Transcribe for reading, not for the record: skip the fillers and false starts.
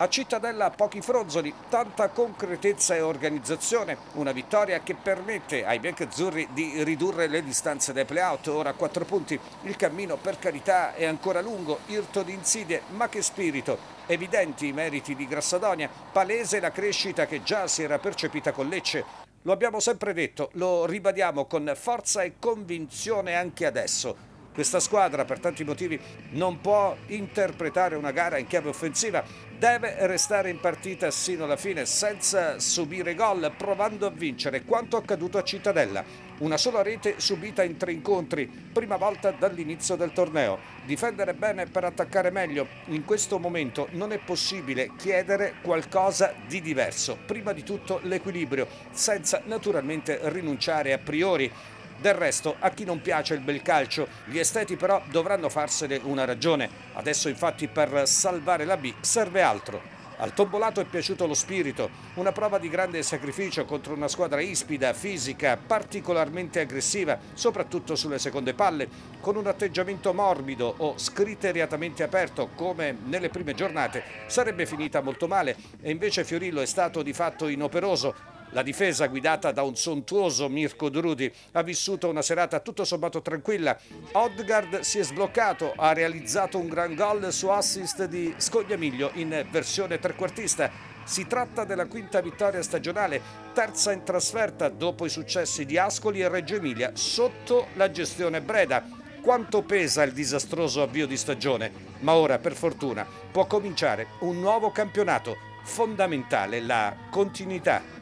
A Cittadella pochi fronzoli, tanta concretezza e organizzazione, una vittoria che permette ai biancazzurri di ridurre le distanze dai play-out, ora a 4 punti. Il cammino per carità è ancora lungo, irto di insidie, ma che spirito! Evidenti i meriti di Grassadonia, palese la crescita che già si era percepita con Lecce. Lo abbiamo sempre detto, lo ribadiamo con forza e convinzione anche adesso. Questa squadra, per tanti motivi, non può interpretare una gara in chiave offensiva, deve restare in partita sino alla fine senza subire gol, provando a vincere quanto accaduto a Cittadella. Una sola rete subita in 3 incontri, prima volta dall'inizio del torneo. Difendere bene per attaccare meglio. In questo momento non è possibile chiedere qualcosa di diverso. Prima di tutto l'equilibrio, senza naturalmente rinunciare a priori. Del resto, a chi non piace il bel calcio, gli esteti però dovranno farsene una ragione. Adesso infatti per salvare la B serve altro. Al tombolato è piaciuto lo spirito, una prova di grande sacrificio contro una squadra ispida, fisica, particolarmente aggressiva, soprattutto sulle seconde palle, con un atteggiamento morbido o scriteriatamente aperto come nelle prime giornate sarebbe finita molto male e invece Fiorillo è stato di fatto inoperoso. La difesa, guidata da un sontuoso Mirko Drudi, ha vissuto una serata tutto sommato tranquilla. Odgaard si è sbloccato, ha realizzato un gran gol su assist di Scognamiglio in versione trequartista. Si tratta della quinta vittoria stagionale, terza in trasferta dopo i successi di Ascoli e Reggio Emilia sotto la gestione Breda. Quanto pesa il disastroso avvio di stagione? Ma ora, per fortuna, può cominciare un nuovo campionato. Fondamentale la continuità.